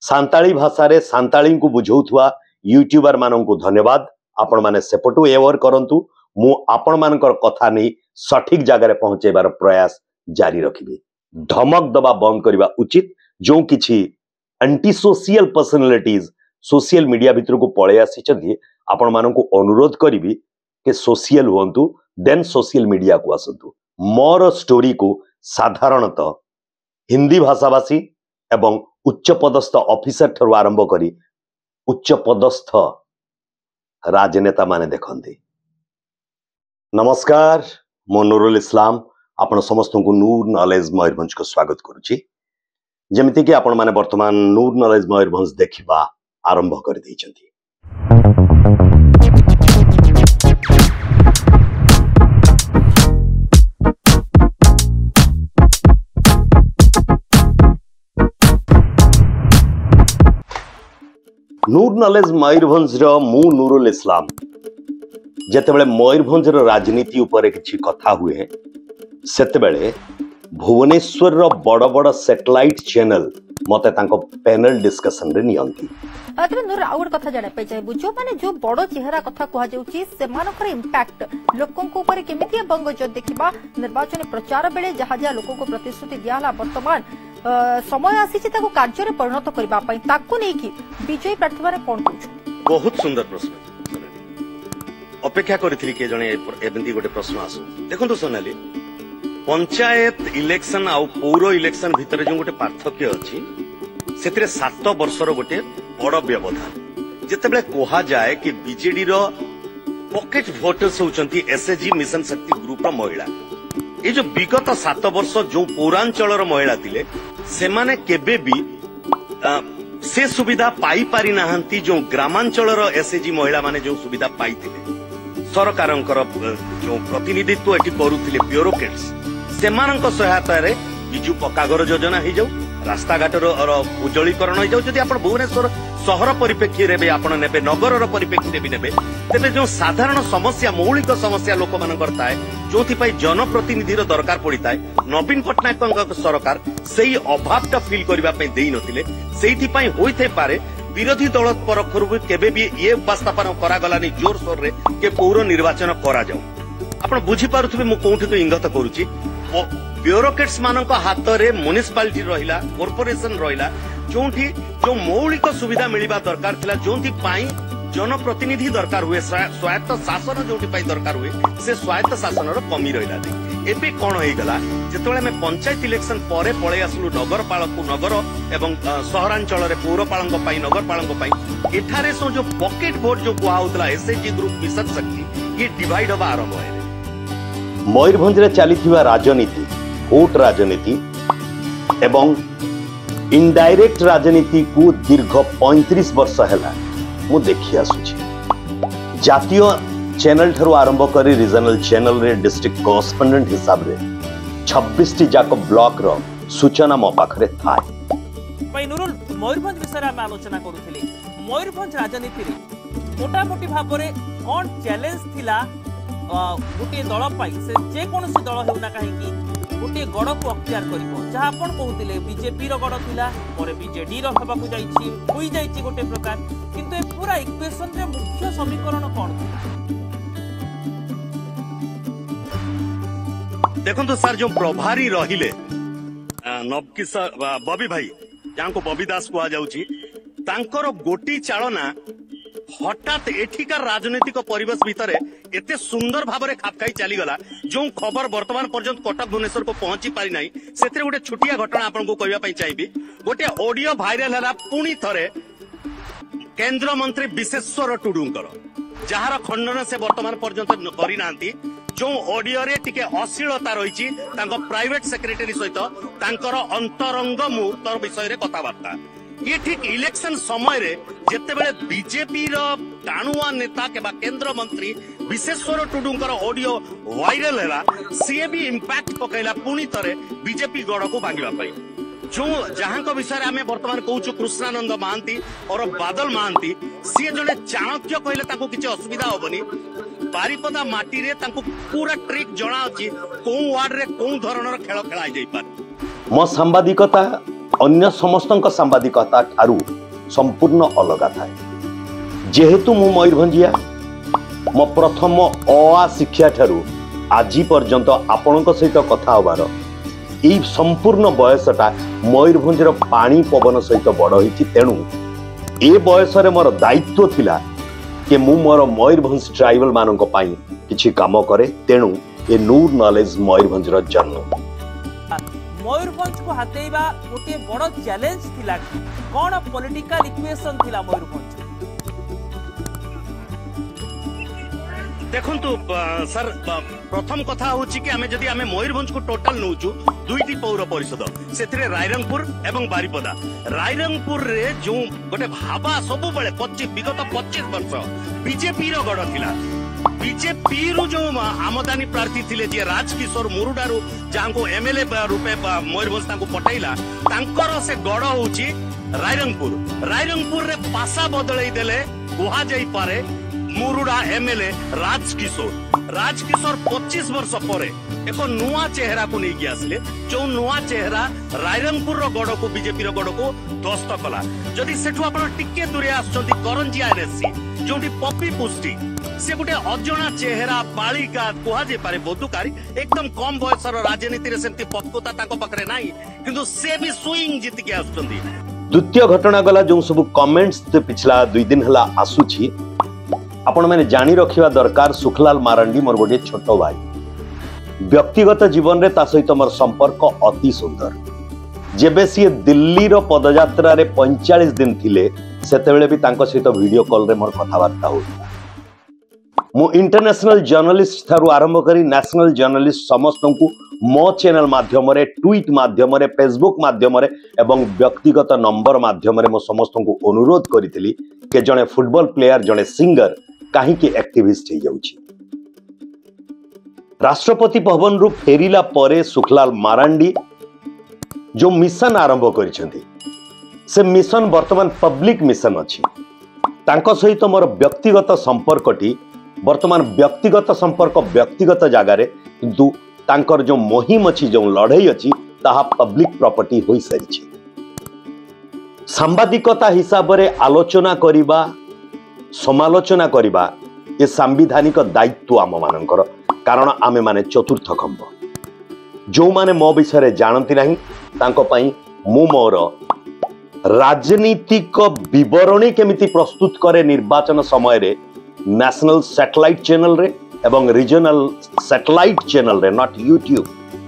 सांताली भाषा रे सांताली को बुझौथुआ यूट्यूबर माननकु धन्यवाद। आपण माने सेपटू एवर करंतु मु आपण मानकर कथा नहीं सठिक जगह रे पहुंचेबार प्रयास जारी रखिबे। धमक दबा बंद करबा उचित। जो किछि anti social personalities social media भितर को पळे आसी आपण माननकु अनुरोध करिबी के सोशल हुंतु देन सोशल मीडिया को आसंतु। मोर स्टोरी को साधारणतः हिंदी भाषाभाषी एवं उच्च पदस्थ ऑफिसर ठरू आरंभ करी उच्च पदस्थ राजनेता माने देखंती। नमस्कार, मो नूरुल इस्लाम आपण समस्त को नूर नॉलेज मयूरभंज को स्वागत करुची। जेमिति कि आपण माने वर्तमान नूर नॉलेज मयूरभंज देखिबा आरंभ कर दैछंती। नूर नॉलेज मयूरभंज रो मु नूरुल इस्लाम जेतेबेले मयूरभंज रो राजनीति ऊपर किछि कथा हुए सेतेबेले भुवनेश्वर रो बड़ बड़ सैटेलाइट चैनल मते तांको पैनल डिस्कशन रे नियंती। अतरे नूर आउर कथा जाने पे चाहे बुझो माने जो बड़ चेहरा कथा कहा जाउची सेमानकर इंपैक्ट लोकन को ऊपर केमिति बंग जो देखिबा निर्वाचन प्रचार बेले जहा जहा लोकन को प्रतिश्रुति दियाला वर्तमान समय आसी ताको कार्य रे परिणत करबा पई ताको नै कि विजयी प्रार्थी माने कोन कहू। बहुत सुंदर प्रश्न अपेक्षा करथिली के जने एबंती गोटे प्रश्न आसु। देखंतु सोनाली पंचायत इलेक्शन आ पौर इलेक्शन भितर जो गोटे पार्थक्य अछि सेतिरे 7 वर्षर गोटे बड़ व्यवधान। जेतेबेले कोहा जाए कि बीजेडी रो पॉकेट वोटर्स होचंती एसएजी मिशन शक्ति ग्रुप रो महिला। ये जो विगत 7 वर्ष जो पौरांचल महिला थिले सेमाने केबे भी से सुविधा पाई पारि नाहंती जो ग्रामांचल एसएजी महिला माने जो सुविधा पाई थिले सरकारंकर जो प्रतिनिधित्व एठी करूथिले ब्यूरोक्रेट्स सेमानंक सहायता रे बिजु पक्का घर योजना हो जाऊ रास्ता घाट उज्जवलीकरण हो जाऊ। जदि आपण भुवनेश्वर सहर परिप्रेक्षी रे आपण नेबे नगर परिप्रेक्षी भी नेबे तेबे जो साधारण समस्या मौलिक समस्या लोक मानकर थाए जोथि पई जनप्रतिनिधि रो दरकार पड़ी थाए नवीन पटनायक सरकार सेही अभावटा फील करबा पई देई नथिले सेही पई होइथे पारे विरोधी दल तरफरु केबे भी ये उपस्थापन करा गलानी जोर सोर रे के पौर निर्वाचन करा जाऊ। आपण बुझी पारुथबे मु कोठी तो इंगत करूची ब्यूरोक्रेट्स मानक हाथ रे म्युनिसिपालिटी रहिला कॉर्पोरेशन रहिला जोंठी जो मौलिक सुविधा मिलवा दरकार थिला जोंठी पाई जनप्रतिनिधि दरकार हुए स्वायत्त शासन जोंठी पाई दरकार हुए से स्वायत्त शासन रो कमी रहिला दे। एबे कोन होई गला जेतबेले में पंचायत इलेक्शन परे पळे आसलु नगरपालक नगर एवं सहरांचल रे पौरपालक पाई नगरपालक पाई एठारे सो जो पॉकेट वोट जो कुआ होतला एसएजी ग्रुप मिशन शक्ति ये डिवाइड होबा आरंभ होय। मयूरभंज रे चलीथिबा राजनीति वोट राजनीति एवं इनडायरेक्ट राजनीति को दीर्घ 35 वर्ष हैला मु देखि आसुछि। जातीय चैनल ठरो आरंभ करी रीजनल चैनल रे डिस्ट्रिक्ट कॉरेस्पोंडेंट हिसाब रे 26 टी जाक ब्लॉक रो सूचना मो पाखरे थाए। भाई नूरुल मयूरभंज विषय में आलोचना करूथिले मयूरभंज राजनीति रे मोटा मोटी भाव रे कोन चैलेंज थिला गोटे दल पाई से जे कोनोसी दल हेउना काहेकि गोटे गड़ को अख्तियार करिवो जहा आपण कहउतिले बीजेपी रो गड़ थिला परे बीजेडी रो हेबा को जाईछि होई जाईछि गोटे प्रकार किंतु ए पूरा इक्वेशन रे मुख्य समीकरण कोन थिला। देखंतु सर जो प्रभारी रहिले नवकिशोर बबी भाई जांको बबी दास को आ जाउछि तांकर गोटी चालना हठात एठिकार राजनीतिक परिवेश भितर एते सुंदर भाव में खाप खाई चली गला जो खबर वर्तमान पर्यंत कटक भुवनेश्वर को पहुंची पारि नाही सेते गोटे छुटिया घटना आपन को कहबा पई चाहिबी। गोटे ऑडियो वायरल हला पुणी थरे केंद्र मंत्री विशेश्वर टुडुंकर जहार खंडन से वर्तमान पर्यंत करि नांती जो ऑडियो रे टिके अश्लीलता रहिछि तांको प्राइवेट सेक्रेटरी सहित तांकर अंतरंग मुहूर्त विषय रे कथाबार्ता ये ठीक इलेक्शन समय रे जेतेबेले बीजेपी रो टाणुआ नेता के केंद्र मंत्री विशेश्वर टुडुंकर ऑडियो वायरल हैला सी भी इंपैक्ट पकैला पुणी थरे बीजेपी गड़ को भांगिबा पई जो जहां विषय आम बर्तमान कहूँ कृष्णानंद महांती और बादल महांती सी जड़े चाणक्य कहले किसी असुविधा हेनी बारिपदा माटी रे पूरा ट्रिक जना अच्छी कौ वार्ड रे कौ धरणर खेल खेल मो सांबादिकता अन्य समस्त सांबादिकता ठारू संपूर्ण अलग थाए। जेहेतु मु मयूरभंजिया मो प्रथम अ शिक्षा ठारू आज पर्यंत आपण सहित कथा होबार यही संपूर्ण बयसटा मयूरभंजर पानी पवन सहित बड़ होती। तेणु ए बयस मोर दायित्व थिला कि मु मोर मयूरभंज ट्राइबल मानक पई किछि काम करे। तेणु ए नूर नॉलेज मयूरभंजर जन्म। मयूरभंज को हाथेबा गोटे बड़ चैलेंज थिला कोन पॉलिटिकल इक्वेशन थिला मयूरभंज। देखंतु सर प्रथम कथा होची कि आमे जदि आमे मयूरभंज को टोटल नउचु दुईटी पौर परिषद सेथिरे रायरंगपुर एवं बारिपदा। रायरंगपुर रे जो गोटे भाबा सब बेले विगत 25 वर्ष बीजेपी रो गड़ थिला। बीजेपी रु जो आमदानी प्रार्थी थिले जे राजकिशोर मुरुडारू जांको एमएलए रूपे मयूरभंज तांको पटाइला तांकर से गड़ होची रायरंगपुर। रायरंगपुर रे पासा बदलै देले कुहा जाई पारे मुरुडा एमएलए राजकिशोर। राजकिशोर 25 वर्ष पर एक नुआ चेहरा को नहीं आसिले जो नुआ चेहरा रायरंगपुर रो गड़ को बीजेपी रो गड़ को ध्वस्त कला। जदि सेठु आपण टिके दूरे आछंती करंजिया एनएससी जोंटी पप्पी पुष्टि से गोटे अजଣା चेहरा बालिका कुहा जे पारे बधुकारी एकदम कम बयसर राजनीति रे सेंती पक्वता ताको पकरे नाही किंतु से भी स्विंग जीत के आछंती। द्वितीय घटना गला जो सब कमेंट्स पिछला 2 दिन हला आसुची आपण मैंने जानी रखिवा दरकार। सुखलाल मारंडी मोर गोटे छोट भाई व्यक्तिगत जीवन रे ता सहित मोर संपर्क अति सुंदर। जेबे सी दिल्ली रो पदयात्रा रे 45 दिन थिले सेतेबेले भी तांको सहित वीडियो कॉल रे मोर कथावार्ता हो। मु इंटरनेशनल जर्नलिस्ट थारु आरंभ करी नेशनल जर्नलिस्ट समस्त को मो चैनल माध्यम रे ट्वीट माध्यम रे फेसबुक माध्यम रे एवं व्यक्तिगत नंबर माध्यम रे मो समस्त को अनुरोध करितली के जने फुटबॉल प्लेयर जने सिंगर कहीं की एक्टिविस्ट हो जाउची। राष्ट्रपति भवन रु फेरिला परे सुखलाल मारांडी जो मिशन आरंभ करिसेंती से मिशन वर्तमान पब्लिक मिशन अछि। तांको सहित मोर व्यक्तिगत संपर्कटी वर्तमान व्यक्तिगत संपर्क व्यक्तिगत जगार किंतु तांकर जो मुहिम अछि जो लड़ाई अछि ताहा पब्लिक प्रॉपर्टी होई सारिछि। सांबादिकता हिसाब रे आलोचना करिबा समालोचना करिबा ये सांविधानिक दायित्व आम मानकर। कारण आमे माने चतुर्थ खंभ जो माने मो विषय जानती नहीं तांको पई मु मोर राजनीतिक विवरणी केमिति प्रस्तुत करे निर्वाचन समय रे नेशनल सैटेलाइट चैनल रे एवं रीजनल सैटेलाइट चैनल रे नॉट यूट्यूब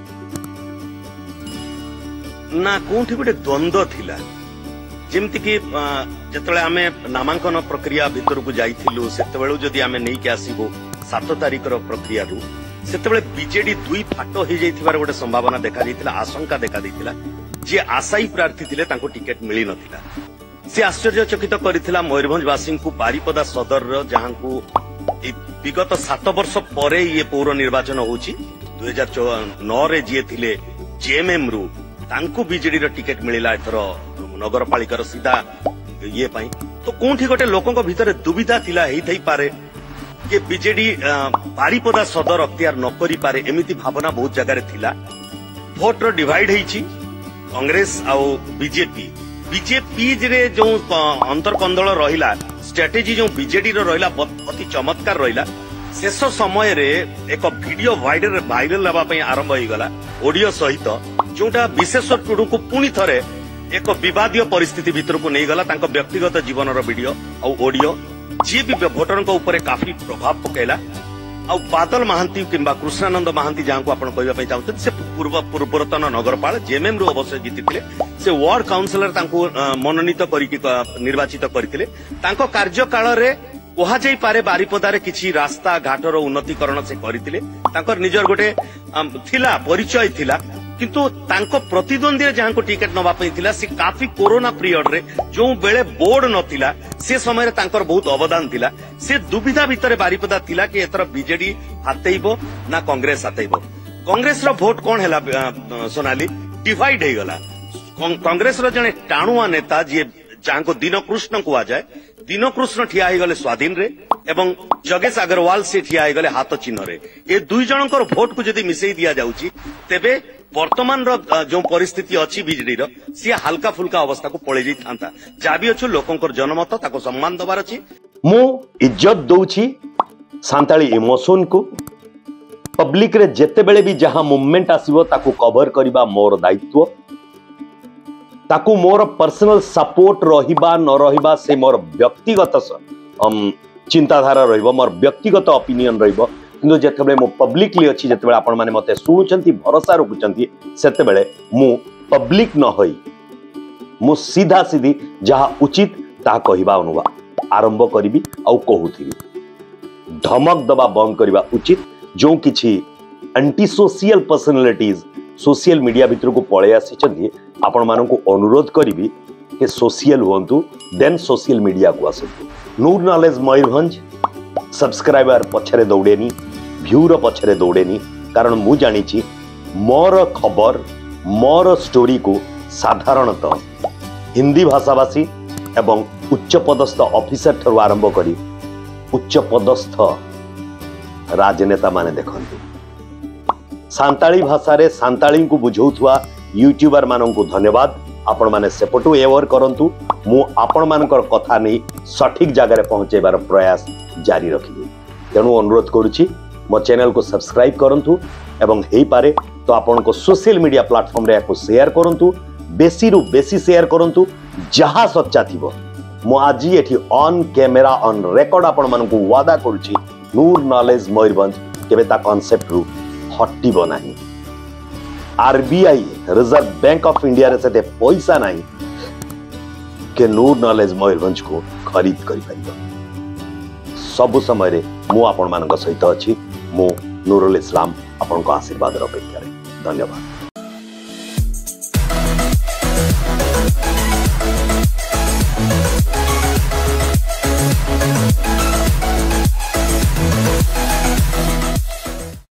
ना कोठी गोटे द्वंद्व थिला। जेमति कि जतले आमे नामांकन प्रक्रिया भितर को जाइथिलु सेतेबेलु जदि आमे नै के आसीबो 7 तारिख रो प्रक्रिया रु सेतेबेले बीजेडी दुई फाटो हो जाइथिबार गोटे संभावना देखा दैथिला आशंका देखा दैथिला। जे आशायी प्रार्थी थिले तांको टिकट मिली नथिला। से आश्चर्यचकित करिथिला मयूरभंजवासी को बारिपदा सदर रो जहां को विगत 7 वर्ष परे ये पौर निर्वाचन होची 2009 रे जे थिले जेएमएम रु तांको बीजेडी रो टिकट मिलिला एथरो नगरपालिकार सीधा ये पाई। तो कोठी गोटे लोकंक भितर दुविधा थिला हेई थई पारे कि बीजेडी बारिपदा सदर अख्तियार न करि पारे एमिति भावना बहुत जगह रे थिला। भोट रो डिवाइड हेची कांग्रेस आ बीजेपी रे जो अंतरकंदल रहिला स्ट्रेटेजी जो बीजेडी रो रहिला अति चमत्कार रहिला। शेष समय रे एक वीडियो वायरल हवा पई आरंभ होई गला ऑडियो सहित जोटा विशेषर टुडू को पुनी थरे एक विवादीय परिस्थिति भीतर को नहीं गला। तांको व्यक्तिगत जीवन रो वीडियो और ऑडियो जी भी भोटर ऊपर काफी प्रभाव पकेला। आ बादल महांती किंबा कृष्णानंद महांती जहां को आपण कहबा पई चाहते से पूर्वतन नगरपाल जेएमएम रो अवश्य जीतिथिले। से वार्ड काउंसिलर तांको मनोनीत करिकि निर्वाचित करथिले। तांको कार्यकाल रे कहा जाई पारे बारिपदा रे किछि रास्ता घाटर उन्नतीकरण से करथिले। तांकर निजर गोटे थिला परिचय थिला किंतु तांको प्रतिद्वंदी जहां को टिकट नवा पई थिला से काफी कोरोना पीरियड रे जो बेले बोर्ड नथिला से समय रे तांकर बहुत अवदान थिला। से दुविधा भितर बारिपदा थिला कि एतर बीजेडी हातेइबो ना कांग्रेस हातेइबो। कांग्रेस रो वोट कोन हैला सोनाली डिवाइड हे गला। कांग्रेस रो जने टाणुआ नेता जे जहां को दिनकृष्ण को आ जाए दिनकृष्ण ठिया हे गले स्वाधीन रे एवं जगेश अग्रवाल से ठिया हे गले हाथ चिन्ह रे। ए दुई जनकर वोट को जदी मिसई दिया जाउची तेबे वर्तमान जो परिस्थिति अच्छी बीजेडी सी हल्का फुल्का अवस्था को पड़े जाता जहाँ भी अच्छे लोकंर जनमत ताको सम्मान दबार अच्छी मु इज्जत दौची सांताली इमोशन को पब्लिक रे जेते बेले भी जहां मूवमेंट आसीबो ताको कवर करबा मोर दायित्व ताको मोर पर्सनल सपोर्ट रहिबा न रहिबा से मोर व्यक्तिगत चिंताधारा रहिबो मोर व्यक्तिगत ओपिनियन रहिबो किंतु जेतेबेले मु पब्लिकली अछि जेतेबेले आपण माने मते सुनुचंती भरोसा रखुचंती सेतेबेले मु पब्लिक न होई मु सीधा सीधी जहां उचित ता कहिबा अनुवा आरंभ करिबी आ कहूथिबी धमक दबा बंद करबा उचित जो किछि anti social personalities social media भितर को पळे आसी आपण मानकु अनुरोध करिबी कि सोशल हुंतु देन सोशल मीडिया को आसतु नूर नॉलेज मयूरभंज सब्सक्राइबर पछरे दौड़ेनी व्यूर पछरे दौड़ेनी कारण मु जानिछि मोर खबर मोर स्टोरी को साधारणतः हिंदी भाषाभाषी एवं उच्च पदस्थ ऑफिसर ठरु आरंभ करी उच्च पदस्थ राजनेता माने देखंतु सांताली भाषा रे सांताली को बुझौथुआ यूट्यूबर माननकु धन्यवाद आपण माने सेपटु एवर करंतु मु आपण मानकर कथा नै सठिक जगह रे पहुंचेबार प्रयास जारी रखिबे तेणु अनुरोध करूची मो चैनल को सब्सक्राइब करंतु एवं हेई पारे तो आपण को सोशल मीडिया प्लेटफॉर्म रे याको शेयर करंतु बेसी रु बेसी शेयर करंतु जहां सच्चा थिबो मु आज एठी ऑन कैमरा ऑन रिकॉर्ड आपण मानकु वादा करूची नूर नॉलेज मयूरभंज केबे ता कांसेप्ट रु हटिबो नाही RBI Reserve Bank of India रे सेते पैसा नाही के नूर नॉलेज मयूरभंज को खरीद करि परिबो सब समय रे मु आपण मानक सहित अछि मु नूरुल इस्लाम आपण को आशीर्वाद रो अपेक्षा रे धन्यवाद।